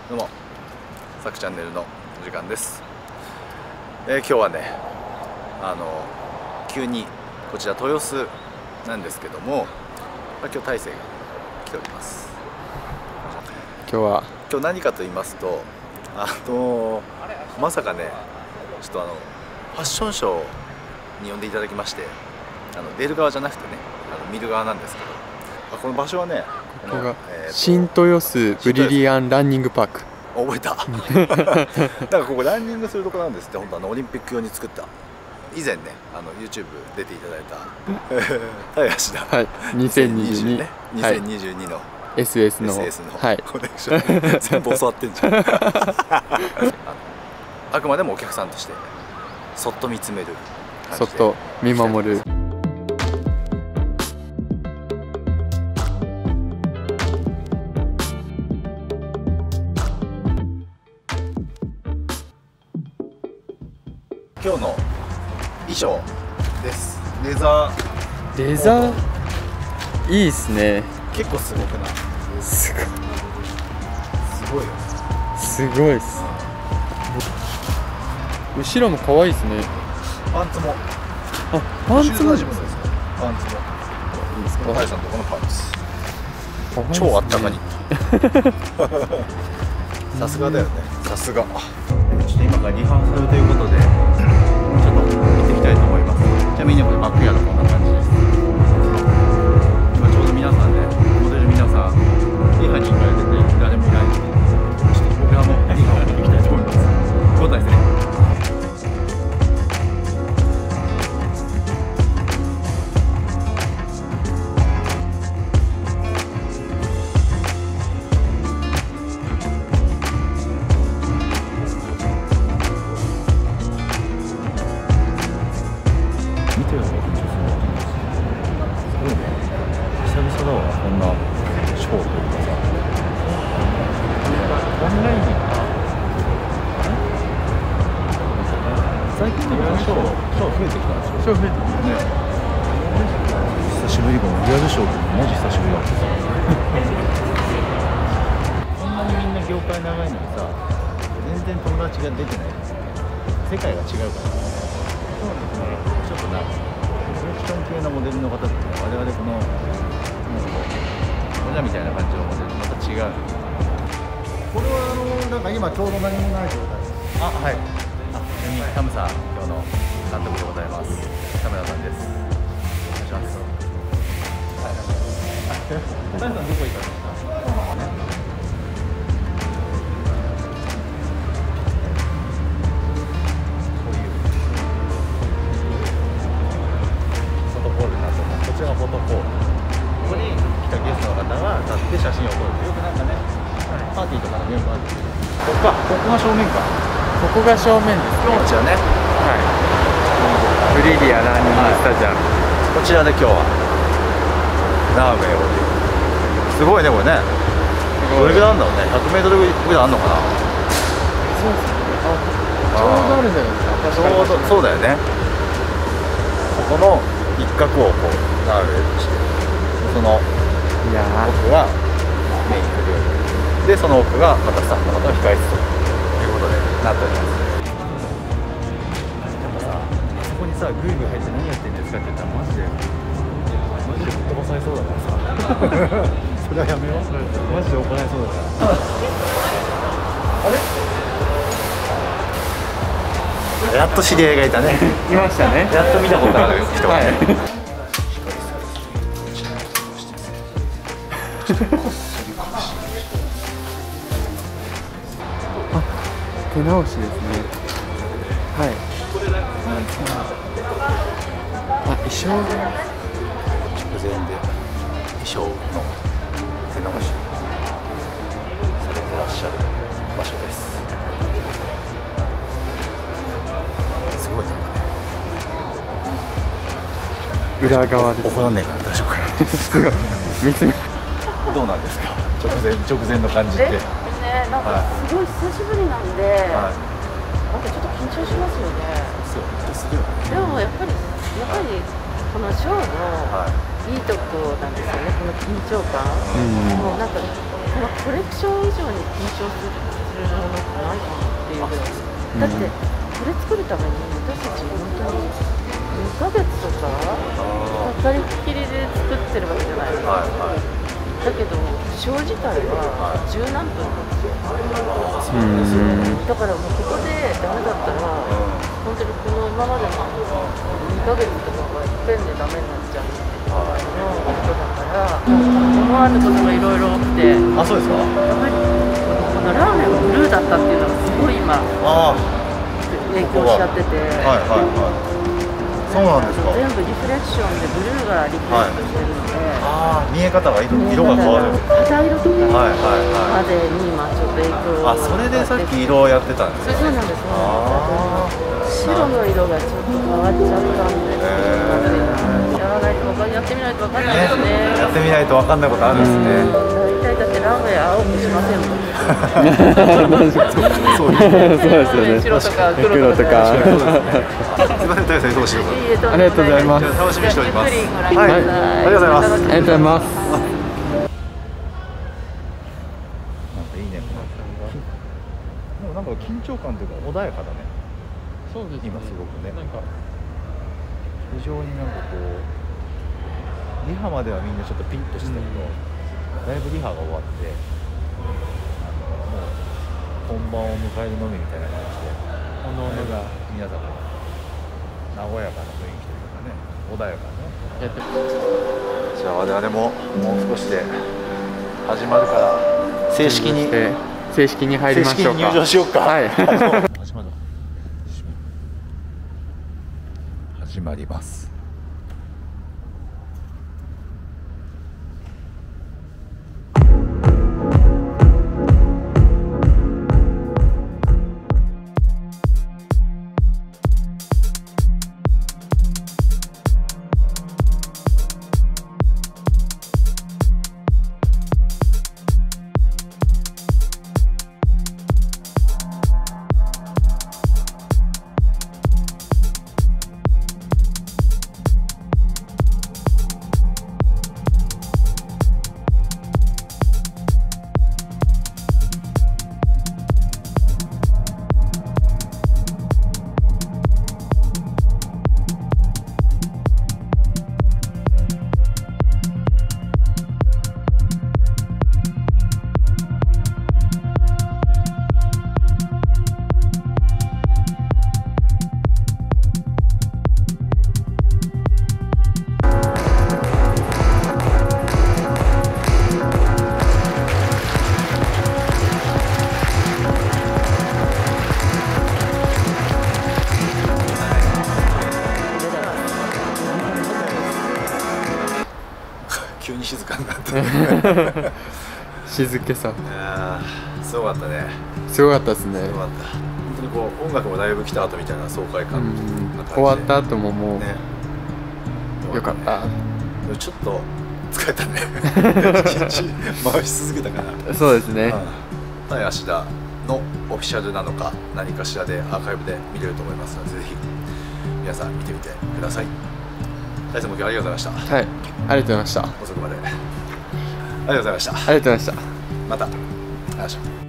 どうも、さくチャンネルのお時間です。今日はね、急にこちら豊洲なんですけども、今日大勢が来ております。今日何かと言いますと、まさかね、ちょっとファッションショーに呼んでいただきまして、出る側じゃなくてね、見る側なんですけど、この場所はね、 ここが新豊洲ブリリアンランニングパーク。 覚えただからここランニングするとこなんですって。本当オリンピック用に作った、以前ねYouTube 出ていただいた林田、 はい、2022 ね、2022の SS のコネクション全部教わってんじゃんあくまでもお客さんとしてそっと見つめる感じで、 そっと見守る。 今日の衣装です。レザーいいっすね。 結構すごくない？すごいよ。 すごいっす。後ろも可愛いですね。 パンツも、 パンツもですか？パンツもいいですか？大さんとこのパンツ超あったかにさすがだよね。さすが。ちょっと今からリハーサルということでちょっと見ていきたいと思います。ちなみにこれバックヤードこんな感じです。今ちょうど皆さんね、モデル皆さんリハに行かれてて誰もいないので、ちょっと僕らもリハを見ていきたいと思います。交代ですね。見てるのが緊張するわ。すごいね。久々だわ、こんなショーというかさ。オンラインに最近でもショー増えてきたんでしょ。ショー増えてきたね。久しぶりかも。リアルショーってマジ久しぶりだってさ。こんなにみんな業界長いのにさ、全然友達が出てない。世界が違うから。ちょっとな、コレクション系のモデルの方とね、我々この、俺らみたいな感じのモデルとまた違う。 これはなんか今ちょうど何もない状態です。 あ、はい。ちなみにタムさん、今日の監督でございます。田村さんです。お願いします。タムさんどこ行ったんですか？こちらがフォトコール。ここに来たゲストの方が立って写真を撮る。よくなんかね、パーティーとかの現場あるんですけど、ここが正面か。 ここが正面です。 こちらね。 はい。ブリリアランニングスタジアム。 こちらで今日はラーメンを。すごいねこれね。どれぐらいあるんだろうね。100メートルぐらいあるのかな。 そうですね。ちょうどあるじゃないですか。 ちょうどそうだよね。ここの一角をこうラーメンにして、その奥がメイン料理で、その奥がまたスタッフの方の控室ということでなっております。やっぱさ、あそこにさグイグイ入って何やってんですかって言ったらマジでぶっ飛ばされそうだからさそれはやめよう。マジで怒られそうだからあれやっと知り合いがいたね。 いましたね。 やっと見たことある人がね。 手直しですね。はい。衣装が直前で衣装の手直しされてらっしゃる場所です。すごいね。 裏側です。 怒らんねえから大丈夫かな。 すごい。見つめ。 どうなんですか。直前の感じって。 なんかすごい久しぶりなんで、なんかちょっと緊張しますよね。でもやっぱりこのショーのいいとこなんですよね。この緊張感。もうなんかこのコレクション以上に緊張するものってないかなっていうぐらい。だってこれ作るために私たち本当に2ヶ月とかかかりっきりで作ってるわけじゃないですか。だけどショー自体は十何分なんですよ。だからもうここでダメだったら本当にこの今までの2ヶ月とかがいっぺんでダメになっちゃうっていうのことだから思わぬことがいろいろ起きて。 あ、そうですか。 やっぱりこのラーメンがブルーだったっていうのがすごい今影響しちゃってて。 そうなんですか。 全部リフレクションでブルーがリフレクトしてるので、 見え方が色が変わる。 肌色とかまでに今ちょっと影響が。 それでさっき色をやってたんですね。 そうなんです。白の色がちょっと変わっちゃったんで、やってみないと分かんないですね。 やってみないと分かんないことあるんですね。 大体だってラーメン青くしませんもん。 そうですよね。 白とか黒とか。 すみません、大変忙しいところ。 ありがとうございます。 楽しみにしております。 ゆっくりご覧ください。 ありがとうございます。 ありがとうございます。 なんかいいね。でもなんか緊張感というか穏やかだね。 そうですね。 今すごくね。 なんか非常になんかこうリハまではみんなちょっとピンとしてたけど、だいぶリハが終わってもう本番を迎えるのみみたいな感じでおのおのが皆さん和やかな雰囲気というかね、穏やかなね。じゃあ我々ももう少しで始まるから正式に入りましょうか。 入場しようか。 はい始まります。急に静かになって静けさ。 すごかったね。 すごかったですね。 すごかった。本当にこう音楽もだいぶ来た後みたいな爽快感な感じで、 終わった後ももう、 ね、 よかった。 ちょっと疲れたね。一日回し続けたから。 そうですね。 芦田のオフィシャルなのか何かしらでアーカイブで見れると思いますので、ぜひ皆さん見てみてください。大輔も今日ありがとうございました。 はい、ありがとうございました。 遅くまでありがとうございました。 ありがとうございました。 また会いましょう。